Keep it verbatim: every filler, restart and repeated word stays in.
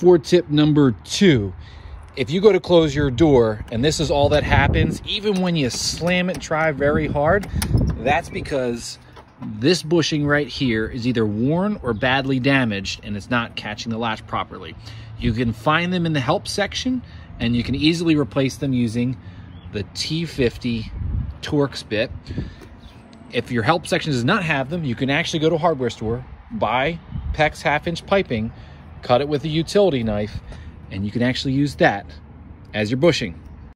for tip number two. If you go to close your door and this is all that happens, even when you slam it and try very hard, that's because this bushing right here is either worn or badly damaged and it's not catching the latch properly. You can find them in the help section and you can easily replace them using the T fifty Torx bit. If your help section does not have them, you can actually go to a hardware store, buy PEX half inch piping, cut it with a utility knife, and you can actually use that as your bushing.